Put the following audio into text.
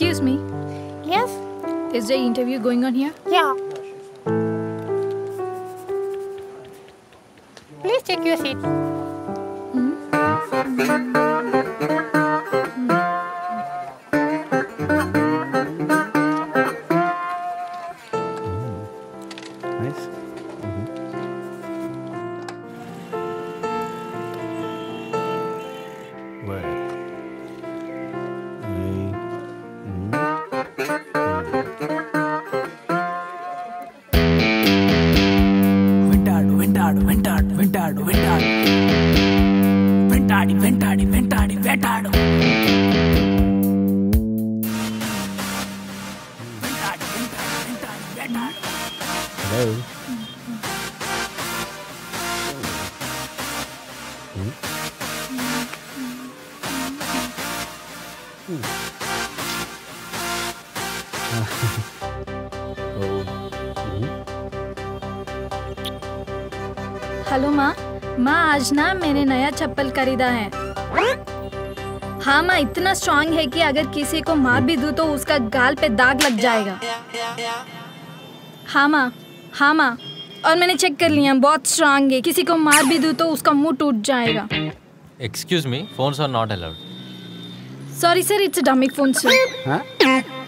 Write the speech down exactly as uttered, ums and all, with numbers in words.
Excuse me. Yes? Is the interview going on here? Yeah. Please take your seat. Hmm? Nice. Where? వెంటాడు వెంటాడు వెంటాడు వెంటాడు వెంటాడు వెంటాడి వెంటాడి వెంటాడి వేటాడు వెంటాడి వెంటాడి వెంటాడి వేటాడు. Hello. हेलो माँ। माँ आज ना मैंने नया चप्पल खरीदा है। हाँ माँ, इतना स्ट्रांग है कि अगर किसी को मार भी दूँ तो उसका गाल पे दाग लग जाएगा। हाँ माँ, हाँ माँ, और मैंने चेक कर लिया, बहुत स्ट्रांग है, किसी को मार भी दूँ तो उसका मुंह टूट जाएगा। Excuse me, phones are not allowed. Sorry sir, it's a dummy phone sir. Huh?